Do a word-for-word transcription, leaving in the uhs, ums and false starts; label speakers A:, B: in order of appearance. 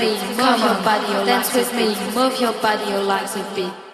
A: me, move your body, your dance with me, move your body, your legs a bit.